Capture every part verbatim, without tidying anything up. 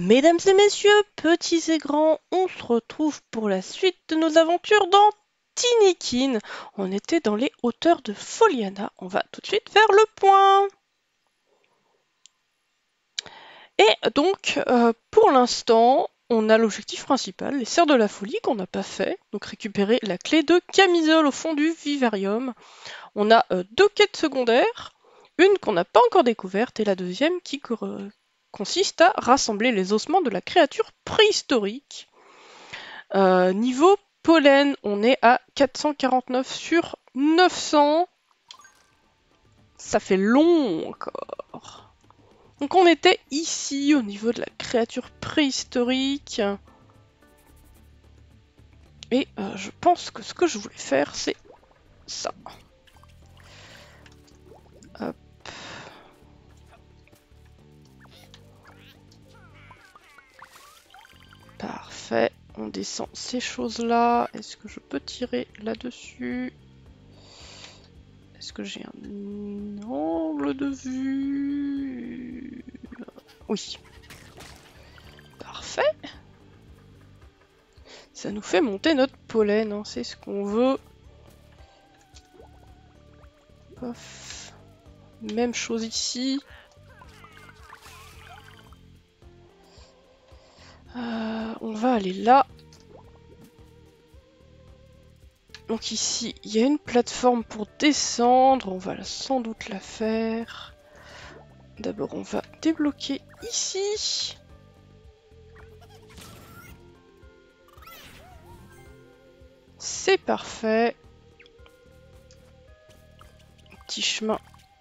Mesdames et messieurs, petits et grands, on se retrouve pour la suite de nos aventures dans Tinykin. On était dans les hauteurs de Foliana. On va tout de suite faire le point. Et donc, euh, pour l'instant, on a l'objectif principal, les serres de la folie qu'on n'a pas fait. Donc récupérer la clé de camisole au fond du vivarium. On a euh, deux quêtes secondaires, une qu'on n'a pas encore découverte et la deuxième qui euh, consiste à rassembler les ossements de la créature préhistorique. Euh, niveau pollen, on est à quatre cent quarante-neuf sur neuf cents. Ça fait long encore. Donc on était ici au niveau de la créature préhistorique. Et euh, je pense que ce que je voulais faire, c'est ça. Hop. Parfait. On descend ces choses-là. Est-ce que je peux tirer là-dessus? Est-ce que j'ai un angle de vue? Oui. Parfait. Ça nous fait monter notre pollen, hein. C'est ce qu'on veut. Pof. Même chose ici. Euh, on va aller là. Donc ici, il y a une plateforme pour descendre. On va sans doute la faire. D'abord, on va débloquer ici. C'est parfait. Petit chemin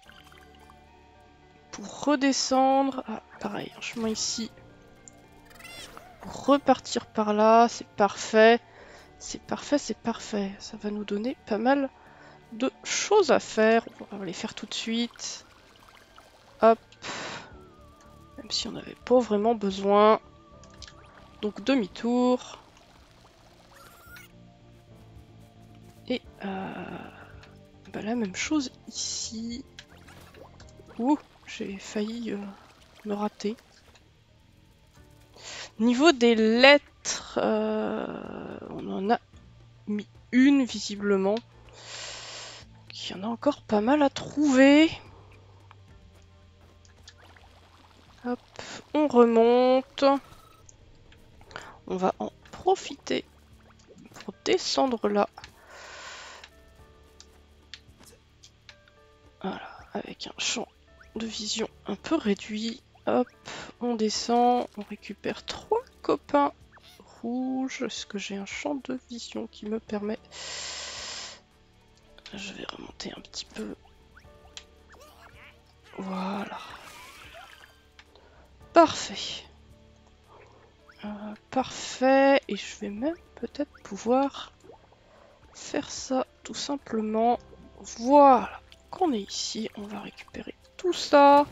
pour redescendre. Ah, pareil, un chemin ici. Pour repartir par là, c'est parfait. C'est parfait, c'est parfait. Ça va nous donner pas mal de choses à faire. On va les faire tout de suite. Hop. Même si on n'avait pas vraiment besoin. Donc demi-tour. Et euh, bah, la même chose ici. Ouh, j'ai failli euh, me rater. Niveau des lettres, euh, on en a mis une visiblement. Il y en a encore pas mal à trouver. Hop, on remonte. On va en profiter pour descendre là. Voilà, avec un champ de vision un peu réduit. Hop, on descend, on récupère trois copains rouges. Est-ce que j'ai un champ de vision qui me permet... Je vais remonter un petit peu. Voilà. Parfait. Euh, parfait. Et je vais même peut-être pouvoir faire ça tout simplement. Voilà. Qu'on est ici, on va récupérer tout ça.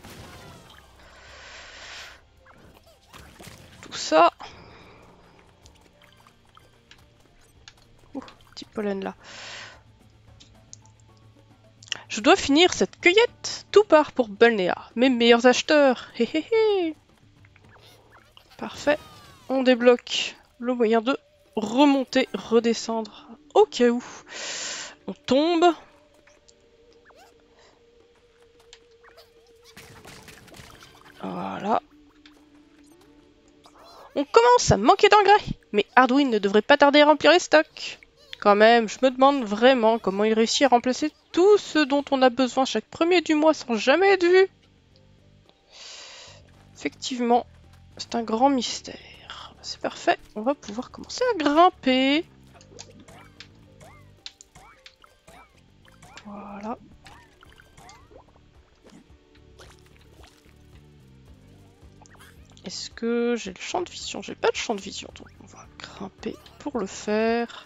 Tout ça. Ouh, petit pollen là. Je dois finir cette cueillette. Tout part pour Balnéa. Mes meilleurs acheteurs. Hé hé hé. Parfait. On débloque le moyen de remonter, redescendre. Au cas où on tombe. Voilà. On commence à manquer d'engrais. Mais Hardwin ne devrait pas tarder à remplir les stocks. Quand même, je me demande vraiment comment il réussit à remplacer tout ce dont on a besoin chaque premier du mois sans jamais être vu. Effectivement, c'est un grand mystère. C'est parfait, on va pouvoir commencer à grimper. Voilà. Est-ce que j'ai le champ de vision? J'ai pas de champ de vision, donc on va grimper pour le faire.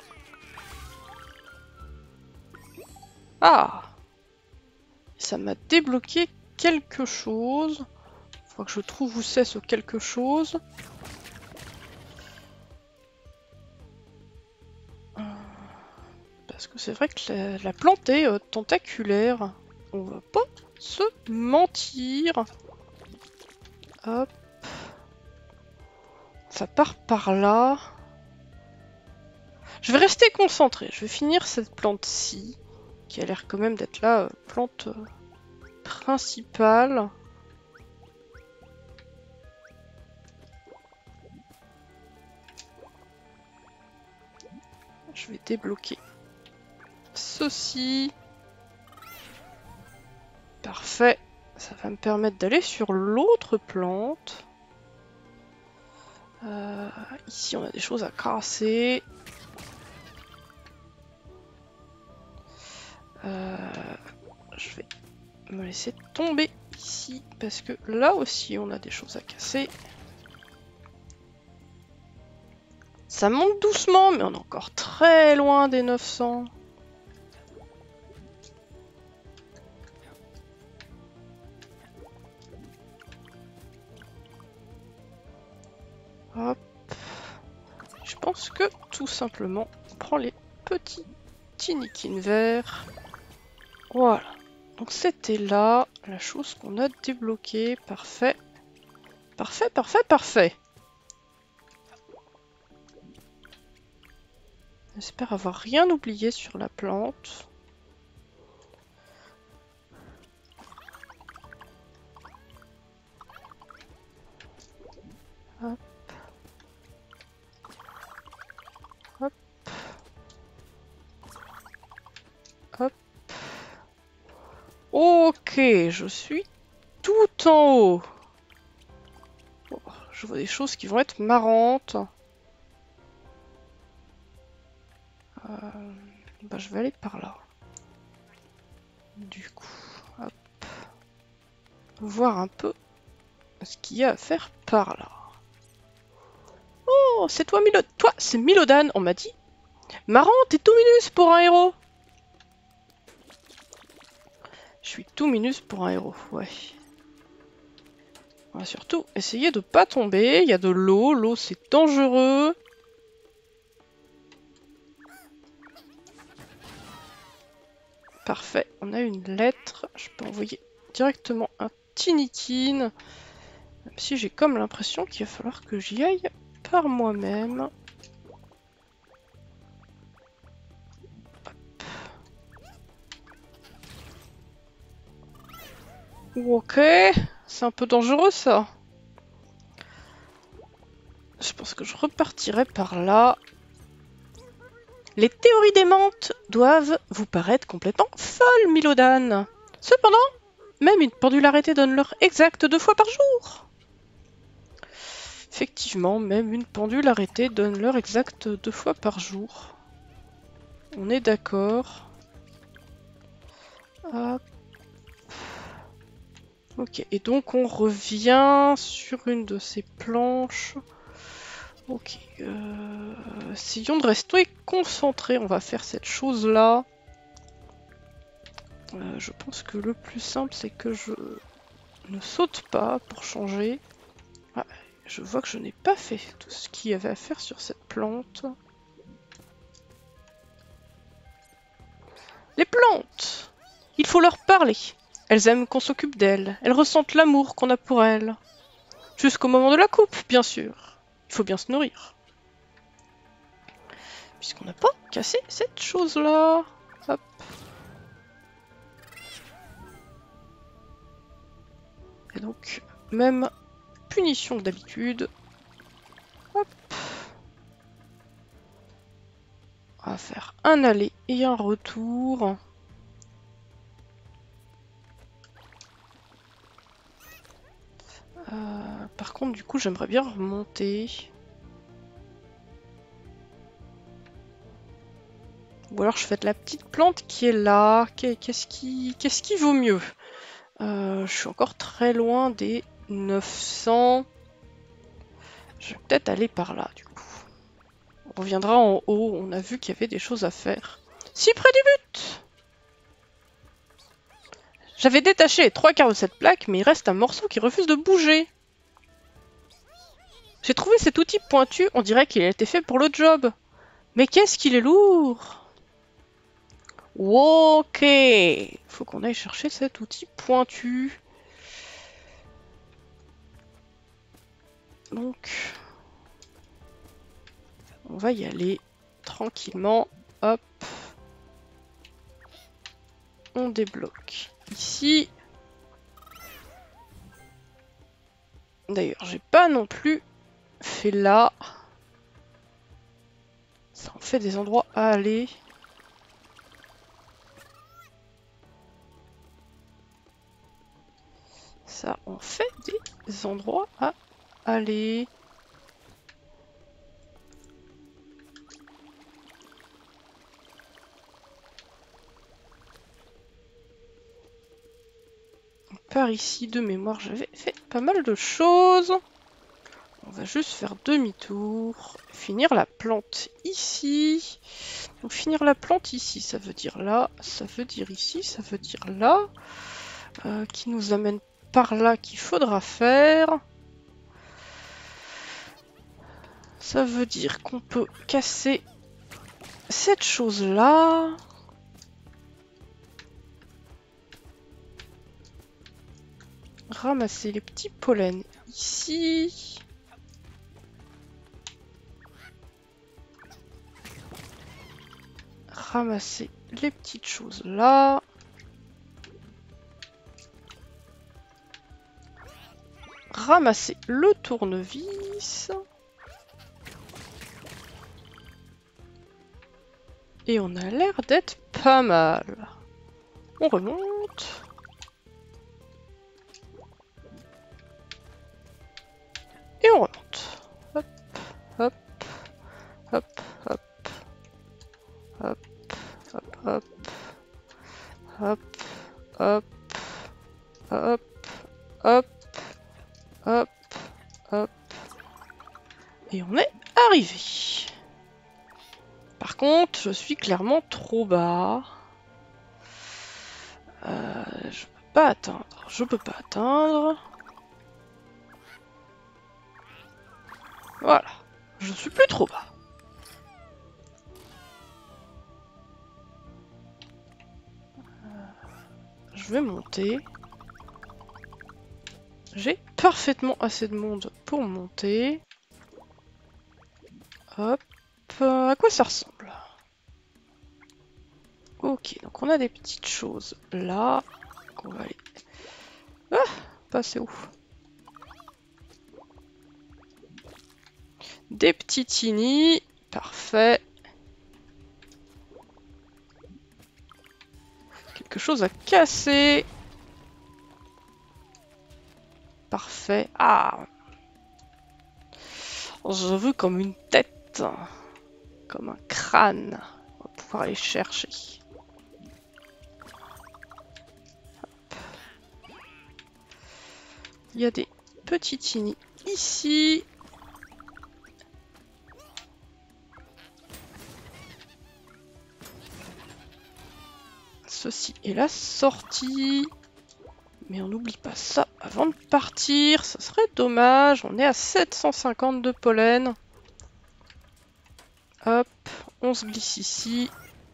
Ah! Ça m'a débloqué quelque chose. Il faut que je trouve où c'est ce quelque chose. Parce que c'est vrai que la, la plante est euh, tentaculaire. On va pas se mentir. Hop. Ça part par là. Je vais rester concentré. Je vais finir cette plante-ci, qui a l'air quand même d'être la euh, plante euh, principale. Je vais débloquer ceci. Parfait. Ça va me permettre d'aller sur l'autre plante. Euh, ici, on a des choses à casser. Euh, je vais me laisser tomber ici parce que là aussi, on a des choses à casser. Ça monte doucement, mais on est encore très loin des neuf cents. Hop. Je pense que tout simplement, on prend les petits tinikins verts. Voilà. Donc c'était là la chose qu'on a débloquée. Parfait. Parfait, parfait, parfait. J'espère avoir rien oublié sur la plante. Hop. Hop. Hop. Ok, je suis tout en haut. Oh, je vois des choses qui vont être marrantes. Euh, bah, je vais aller par là. Du coup, hop. Voir un peu ce qu'il y a à faire par là. Oh, c'est toi, Milo. Toi, c'est Milodan, on m'a dit. Marrant, t'es tout minus pour un héros. Je suis tout minus pour un héros, ouais. On va surtout essayer de pas tomber. Il y a de l'eau, l'eau c'est dangereux. Parfait, on a une lettre. Je peux envoyer directement un tinikin. Même si j'ai comme l'impression qu'il va falloir que j'y aille par moi-même. Ok, c'est un peu dangereux ça. Je pense que je repartirai par là. Les théories démentes doivent vous paraître complètement folles, Milodan. Cependant, même une pendularité donne l'heure exacte deux fois par jour. Effectivement, même une pendule arrêtée donne l'heure exacte deux fois par jour. On est d'accord. Hop. Ok, et donc on revient sur une de ces planches. Ok, euh, essayons de rester concentrés. On va faire cette chose-là. Euh, je pense que le plus simple, c'est que je ne saute pas pour changer. Ah, je vois que je n'ai pas fait tout ce qu'il y avait à faire sur cette plante. Les plantes! Il faut leur parler. Elles aiment qu'on s'occupe d'elles. Elles ressentent l'amour qu'on a pour elles. Jusqu'au moment de la coupe, bien sûr. Il faut bien se nourrir. Puisqu'on n'a pas cassé cette chose-là. Hop. Et donc, même punition que d'habitude. Hop. On va faire un aller et un retour. Euh, par contre, du coup, j'aimerais bien remonter. Ou alors je fais de la petite plante qui est là. Qu'est-ce qui, qu'est-ce qui vaut mieux? euh, Je suis encore très loin des neuf cents. Je vais peut-être aller par là, du coup. On reviendra en haut. On a vu qu'il y avait des choses à faire. Si près du but! J'avais détaché les trois quarts de cette plaque, mais il reste un morceau qui refuse de bouger. J'ai trouvé cet outil pointu, on dirait qu'il a été fait pour le job. Mais qu'est-ce qu'il est lourd! Ok, faut qu'on aille chercher cet outil pointu. Donc, On va y aller tranquillement. Hop. On débloque ici. D'ailleurs, j'ai pas non plus fait là. Ça en fait des endroits à aller. Ça en fait des endroits à aller. Par ici, de mémoire, j'avais fait pas mal de choses. On va juste faire demi-tour. Finir la plante ici. Donc finir la plante ici, ça veut dire là. Ça veut dire ici, ça veut dire là. Euh, qui nous amène par là qu'il faudra faire. Ça veut dire qu'on peut casser cette chose-là. Ramasser les petits pollens ici. Ramasser les petites choses là. Ramasser le tournevis. Et on a l'air d'être pas mal. On remonte. Et on remonte. Hop, hop, hop, hop, hop, hop, hop, hop, hop, hop, hop, hop, hop. Et on est arrivé. Par contre, je suis clairement trop bas. Euh, je peux pas atteindre. Je peux pas atteindre. Voilà. Je suis plus trop bas. Je vais monter. J'ai parfaitement assez de monde pour monter. Hop. À quoi ça ressemble? Ok, donc on a des petites choses là. On va aller... Ah, passer où? Des petits tini. Parfait. Quelque chose à casser. Parfait. Ah! Je veux comme une tête. Comme un crâne. On va pouvoir aller chercher. Hop. Il y a des petits tini ici. Ceci est la sortie. Mais on n'oublie pas ça avant de partir. Ça serait dommage. On est à sept cent cinquante de pollen. Hop, on se glisse ici.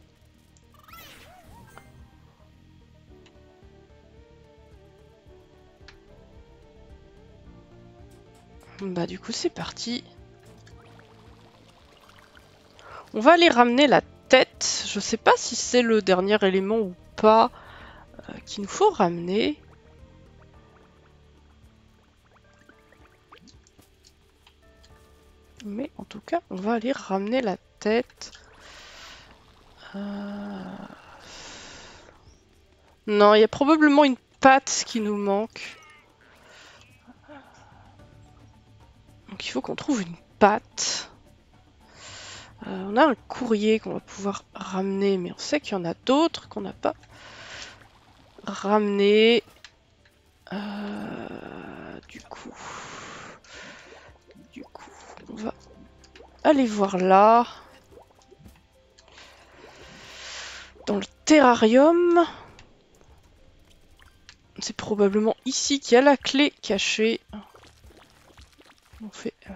Bah du coup c'est parti. On va aller ramener la tête. Je sais pas si c'est le dernier élément ou pas euh, qu'il nous faut ramener. Mais en tout cas, on va aller ramener la tête. Euh... Non, il y a probablement une patte qui nous manque. Donc il faut qu'on trouve une patte. Euh, on a un courrier qu'on va pouvoir ramener, mais on sait qu'il y en a d'autres qu'on n'a pas ramené. Euh, du coup, du coup, on va aller voir là, dans le terrarium. C'est probablement ici qu'il y a la clé cachée. On fait. Euh...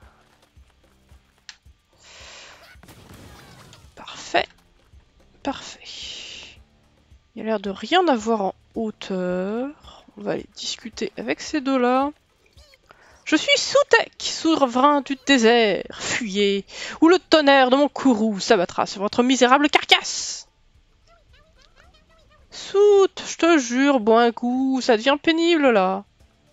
Parfait, parfait. Il y a l'air de rien avoir en hauteur. On va aller discuter avec ces deux-là. Je suis Soutek, souverain du désert, fuyez, ou le tonnerre de mon courroux s'abattra sur votre misérable carcasse. Soute, je te jure, bois un coup, ça devient pénible là.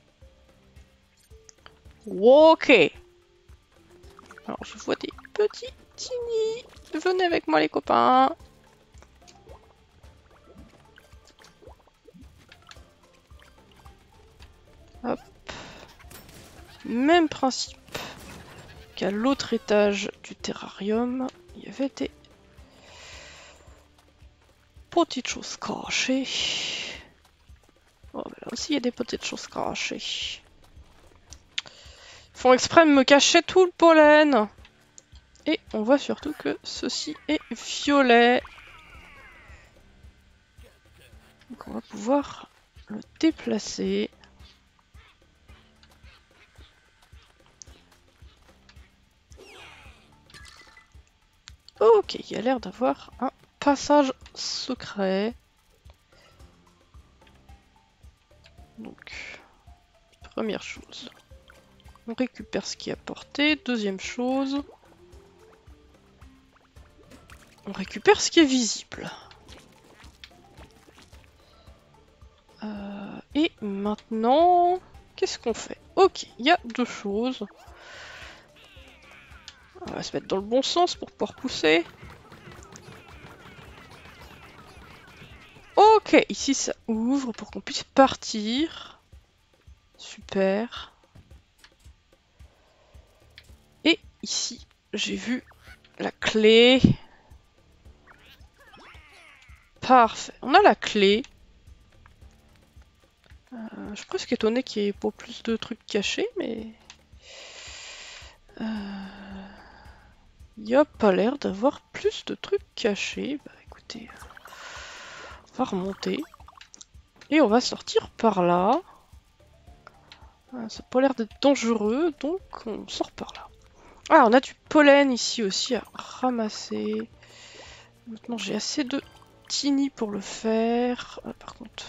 Ok. Alors je vois des petits tini. Venez avec moi les copains. Hop. Même principe qu'à l'autre étage du terrarium, il y avait des petites choses cachées. Oh, là aussi il y a des petites choses cachées. Ils font exprès de me cacher tout le pollen. Et on voit surtout que ceci est violet. Donc on va pouvoir le déplacer. Ok, il y a l'air d'avoir un passage secret. Donc, première chose, on récupère ce qui est apporté. Deuxième chose, on récupère ce qui est visible. Euh, et maintenant, qu'est-ce qu'on fait? Ok, il y a deux choses. On va se mettre dans le bon sens pour pouvoir pousser. Ok, ici ça ouvre pour qu'on puisse partir. Super. Et ici, j'ai vu la clé. Parfait. On a la clé. Euh, je suis presque étonné qu'il n'y ait pas plus de trucs cachés, mais... Il euh... n'y a pas l'air d'avoir plus de trucs cachés. Bah écoutez, on va remonter. Et on va sortir par là. Euh, ça n'a pas l'air d'être dangereux, donc on sort par là. Ah, on a du pollen ici aussi à ramasser. Maintenant j'ai assez de tini pour le faire. Ah, par contre...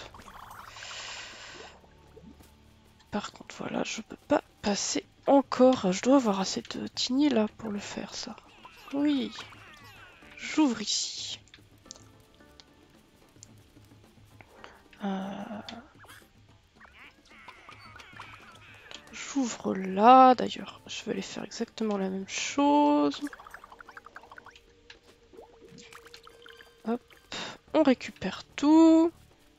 Par contre, voilà, je peux pas passer encore. Je dois avoir assez de tini là pour le faire, ça. Oui. J'ouvre ici. Euh... J'ouvre là. D'ailleurs, je vais aller faire exactement la même chose. Hop. On récupère tout.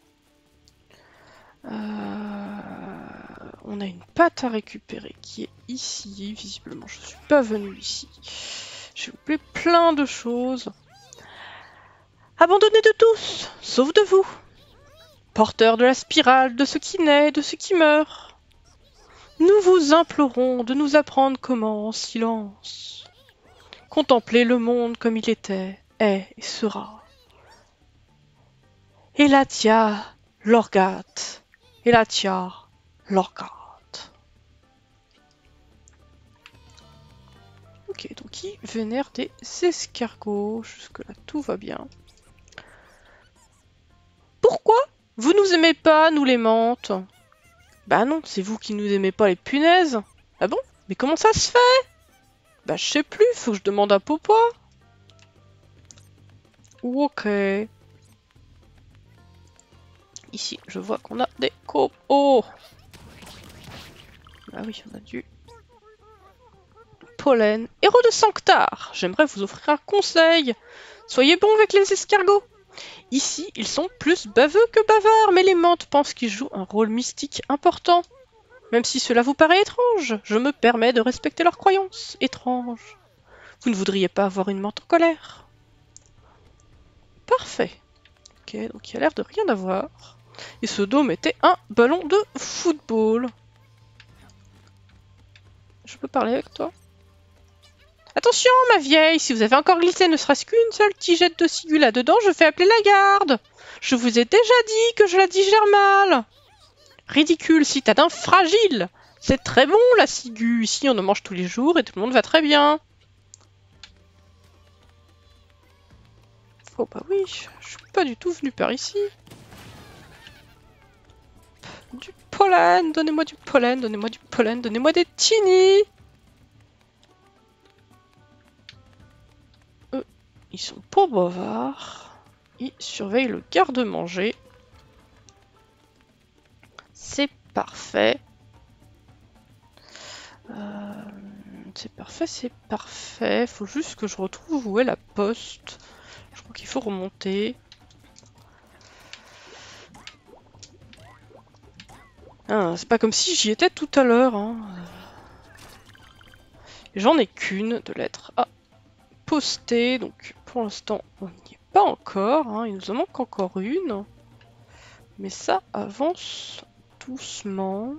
Euh... On a une pâte à récupérer qui est ici. Visiblement, je ne suis pas venue ici. J'ai oublié plein de choses. Abandonnés de tous, sauf de vous. Porteurs de la spirale, de ce qui naît, de ce qui meurt. Nous vous implorons de nous apprendre comment, en silence, contempler le monde comme il était, est et sera. Elatia Lorgat. Elatia Lorgat. Ok, donc il vénère des escargots. Jusque-là, tout va bien. Pourquoi vous nous aimez pas, nous les menthes? Bah non, c'est vous qui nous aimez pas, les punaises. Ah bon? Mais comment ça se fait? Bah je sais plus, faut que je demande à Popo. Ok. Ici, je vois qu'on a des copos. Oh! Ah oui, on a du pollen. Héros de Sanctar, j'aimerais vous offrir un conseil. Soyez bon avec les escargots. Ici, ils sont plus baveux que bavards, mais les menthes pensent qu'ils jouent un rôle mystique important. Même si cela vous paraît étrange, je me permets de respecter leurs croyances étranges. Vous ne voudriez pas avoir une menthe en colère? Parfait. Ok, donc il y a l'air de rien avoir. Et ce dôme était un ballon de football. Je peux parler avec toi? Attention, ma vieille, si vous avez encore glissé ne serait-ce qu'une seule tigette de ciguë là-dedans, je fais appeler la garde. Je vous ai déjà dit que je la digère mal. Ridicule, citadin fragile. C'est très bon, la ciguë. Ici, on en mange tous les jours et tout le monde va très bien. Oh bah oui, je suis pas du tout venu par ici. Du pollen. pollen, donnez-moi du pollen, donnez-moi du pollen, donnez-moi des tiny. Eux, ils sont pas bavards. Ils surveillent le garde-manger. C'est parfait. Euh, c'est parfait, c'est parfait. Faut juste que je retrouve où est la poste. Je crois qu'il faut remonter. Ah, c'est pas comme si j'y étais tout à l'heure. Hein. J'en ai qu'une de lettre à poster. Donc pour l'instant, on n'y est pas encore. Hein. Il nous en manque encore une. Mais ça avance doucement.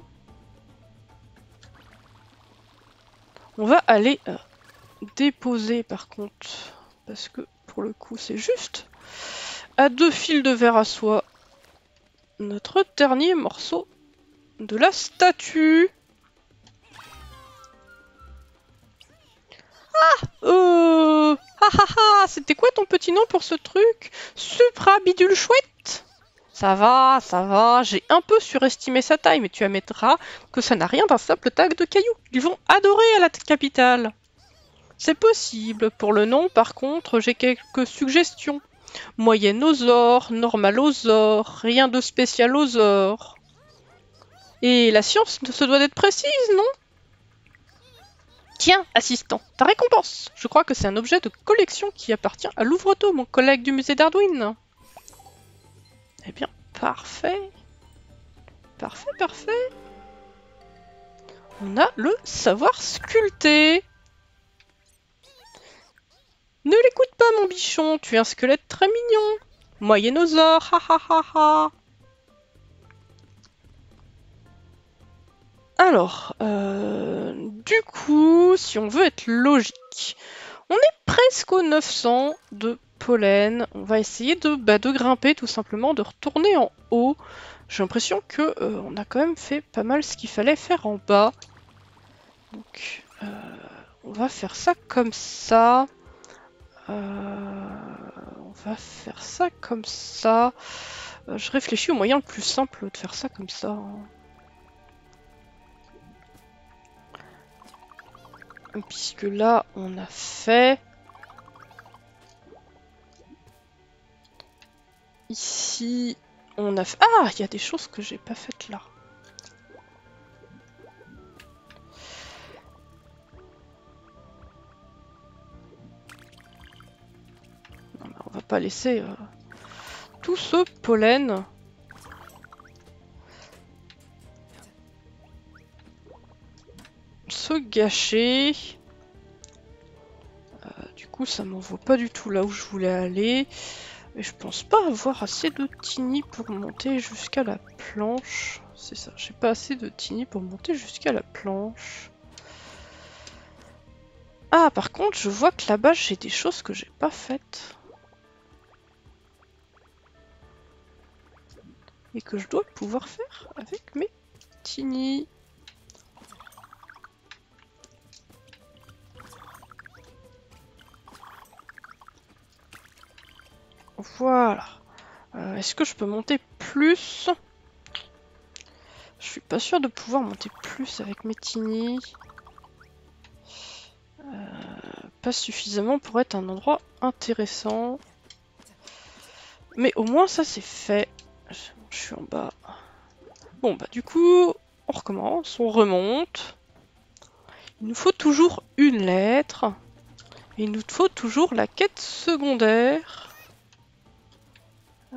On va aller euh, déposer par contre. Parce que pour le coup, c'est juste à deux fils de verre à soie. Notre dernier morceau de la statue. Ah euh... Ah ah ah C'était quoi ton petit nom pour ce truc? Supra bidule chouette. Ça va, ça va, j'ai un peu surestimé sa taille, mais tu admettras que ça n'a rien d'un simple tag de cailloux. Ils vont adorer à la capitale. C'est possible. Pour le nom, par contre, j'ai quelques suggestions. Moyennosaure, normalosaure, rien de spécialosaure. Et la science se doit d'être précise, non? Tiens, assistant, ta récompense. Je crois que c'est un objet de collection qui appartient à Louvretot, mon collègue du musée d'Ardwin. Eh bien, parfait. Parfait, parfait. On a le savoir sculpter. Ne l'écoute pas, mon bichon, tu es un squelette très mignon. Moyennosaure, ha ha ha ha. Alors, euh, du coup, si on veut être logique, on est presque aux neuf cents de pollen. On va essayer de, bah, de grimper tout simplement, de retourner en haut. J'ai l'impression que euh, on a quand même fait pas mal ce qu'il fallait faire en bas. Donc, euh, on va faire ça comme ça. Euh, on va faire ça comme ça. Euh, je réfléchis au moyen le plus simple de faire ça comme ça. Hein. Puisque là, on a fait... Ici, on a fait... Ah, il y a des choses que j'ai pas faites là. Non, mais on va pas laisser euh, tout ce pollen... se gâcher. Euh, du coup, ça m'envoie pas du tout là où je voulais aller. Et je pense pas avoir assez de tiny pour monter jusqu'à la planche. C'est ça, j'ai pas assez de tiny pour monter jusqu'à la planche. Ah, par contre, je vois que là-bas, j'ai des choses que j'ai pas faites. Et que je dois pouvoir faire avec mes tiny. Voilà. Euh, Est-ce que je peux monter plus? Je suis pas sûre de pouvoir monter plus avec mes tiny. Euh, pas suffisamment pour être un endroit intéressant. Mais au moins ça c'est fait. Je, je suis en bas. Bon bah du coup, on recommence, on remonte. Il nous faut toujours une lettre. Et il nous faut toujours la quête secondaire. Euh...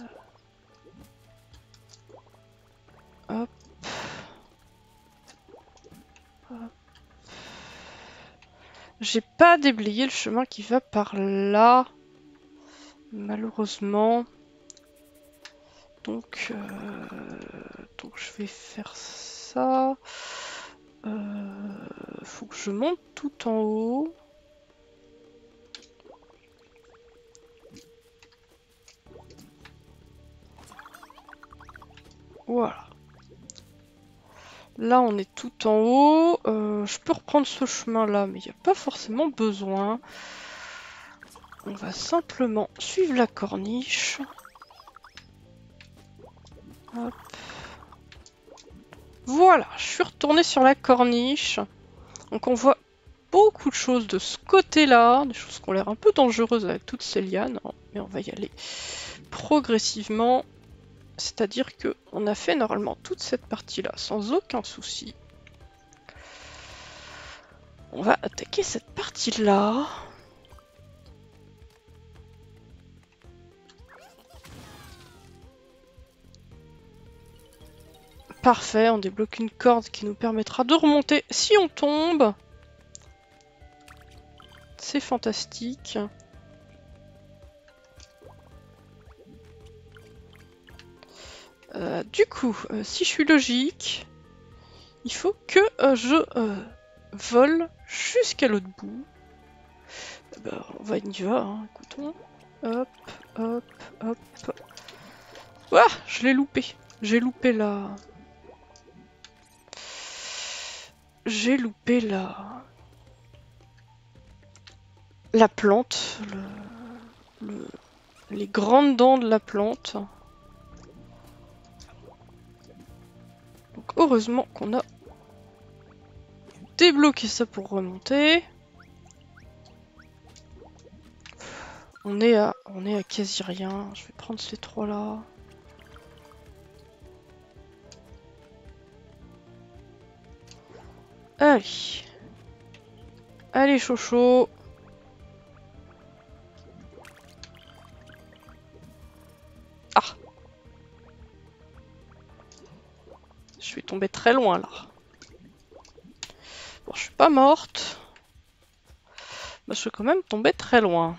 Hop. Hop. J'ai pas déblayé le chemin qui va par là. Malheureusement. Donc, euh... Donc je vais faire ça. Euh... Faut que je monte tout en haut. Voilà. Là, on est tout en haut. Euh, je peux reprendre ce chemin-là, mais il n'y a pas forcément besoin. On va simplement suivre la corniche. Hop. Voilà, je suis retournée sur la corniche. Donc on voit beaucoup de choses de ce côté-là, des choses qui ont l'air un peu dangereuses avec toutes ces lianes, mais on va y aller progressivement. C'est-à-dire que on a fait normalement toute cette partie-là sans aucun souci. On va attaquer cette partie-là. Parfait, on débloque une corde qui nous permettra de remonter si on tombe. C'est fantastique. Euh, du coup, euh, si je suis logique, il faut que euh, je euh, vole jusqu'à l'autre bout. Euh, bah, on va y va, hein, écoutons. Hop, hop, hop. Ah, je l'ai loupé. J'ai loupé la... J'ai loupé la... La plante. Le... Le... Les grandes dents de la plante. Donc heureusement qu'on a débloqué ça pour remonter. On est à, on est à quasi rien. Je vais prendre ces trois là. Allez. Allez, Chocho. Ah. Je suis tombée très loin là. Bon, je suis pas morte. Mais je suis quand même tombée très loin.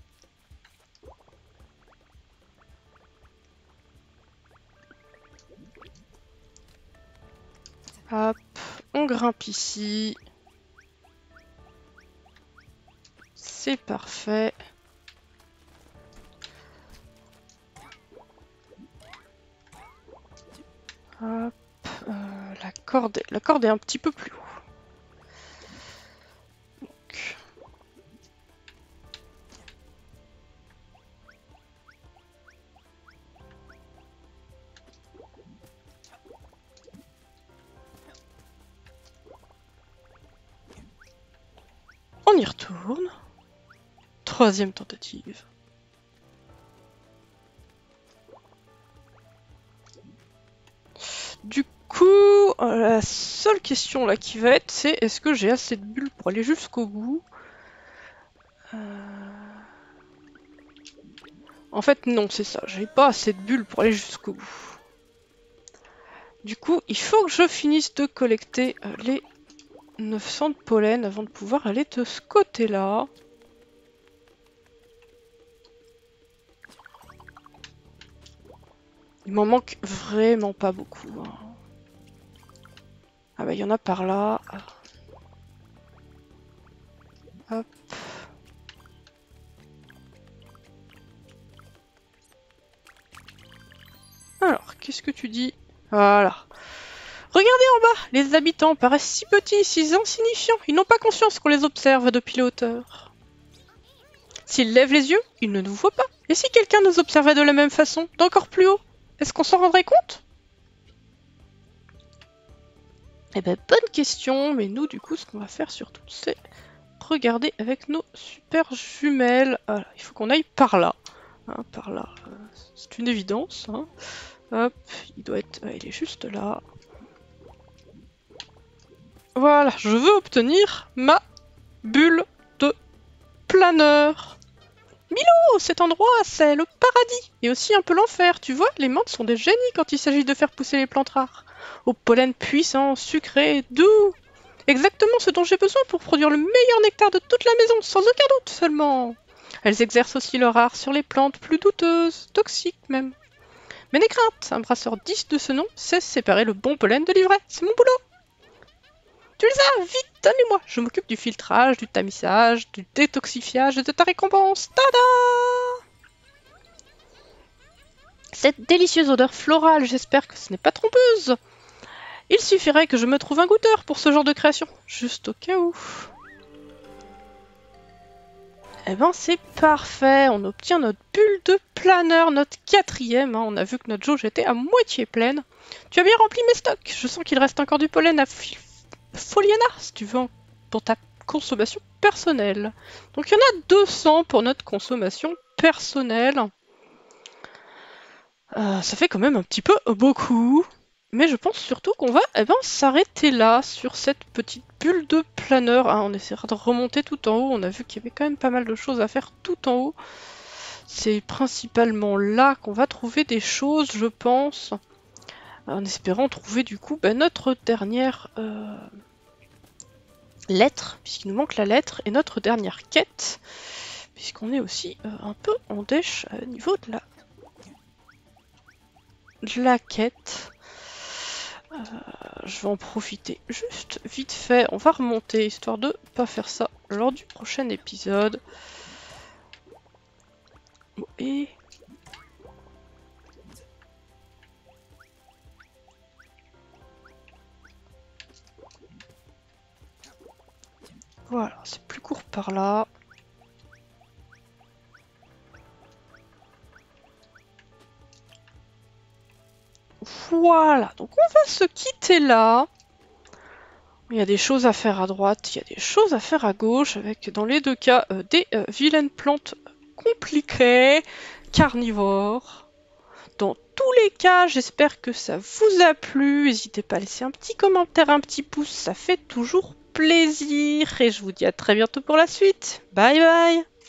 Hop, on grimpe ici. C'est parfait. Hop, euh, la corde, la corde est un petit peu plus haut. Donc. On y retourne. Troisième tentative. Du coup, euh, la seule question là qui va être, c'est est-ce que j'ai assez de bulles pour aller jusqu'au bout? euh... En fait, non, c'est ça. J'ai pas assez de bulles pour aller jusqu'au bout. Du coup, il faut que je finisse de collecter euh, les neuf cents de pollen avant de pouvoir aller de ce côté-là. Il m'en manque vraiment pas beaucoup. Hein. Ah bah il y en a par là. Hop. Alors, qu'est-ce que tu dis? Voilà. Regardez en bas, les habitants paraissent si petits, si insignifiants. Ils n'ont pas conscience qu'on les observe depuis les hauteurs. S'ils lèvent les yeux, ils ne nous voient pas. Et si quelqu'un nous observait de la même façon, d'encore plus haut, est-ce qu'on s'en rendrait compte? Eh ben, bonne question, mais nous, du coup, ce qu'on va faire surtout, c'est regarder avec nos super jumelles. Voilà, il faut qu'on aille par là. Hein, par là, euh, c'est une évidence. Hein. Hop, il doit être... Ouais, il est juste là. Voilà, je veux obtenir ma bulle de planeur. Milo, cet endroit, c'est le paradis et aussi un peu l'enfer, tu vois, les menthes sont des génies quand il s'agit de faire pousser les plantes rares. Au pollen puissant, sucré, doux. Exactement ce dont j'ai besoin pour produire le meilleur nectar de toute la maison, sans aucun doute seulement. Elles exercent aussi leur art sur les plantes plus douteuses, toxiques même. Mais n'aie crainte, un brasseur digne de ce nom sait séparer le bon pollen de l'ivraie, c'est mon boulot. Tu les as, vite, donne-les-moi. Je m'occupe du filtrage, du tamisage, du détoxifiage et de ta récompense. Tada! Cette délicieuse odeur florale, j'espère que ce n'est pas trompeuse. Il suffirait que je me trouve un goûteur pour ce genre de création, juste au cas où. Eh ben c'est parfait, on obtient notre bulle de planeur, notre quatrième. Hein. On a vu que notre jauge était à moitié pleine. Tu as bien rempli mes stocks. Je sens qu'il reste encore du pollen à Foliana, si tu veux, pour ta consommation personnelle. Donc il y en a deux cents pour notre consommation personnelle. Euh, ça fait quand même un petit peu beaucoup. Mais je pense surtout qu'on va eh ben, s'arrêter là, sur cette petite bulle de planeur. Ah, on essaiera de remonter tout en haut. On a vu qu'il y avait quand même pas mal de choses à faire tout en haut. C'est principalement là qu'on va trouver des choses, je pense. En espérant trouver du coup bah, notre dernière euh, lettre, puisqu'il nous manque la lettre, et notre dernière quête, puisqu'on est aussi euh, un peu en dèche au niveau de la, de la quête. Euh, je vais en profiter juste vite fait. On va remonter, histoire de pas faire ça lors du prochain épisode. Et... voilà, c'est plus court par là. Voilà, donc on va se quitter là. Il y a des choses à faire à droite, il y a des choses à faire à gauche, avec dans les deux cas euh, des euh, vilaines plantes compliquées, carnivores. Dans tous les cas, j'espère que ça vous a plu. N'hésitez pas à laisser un petit commentaire, un petit pouce, ça fait toujours plaisir. Et je vous dis à très bientôt pour la suite. Bye bye!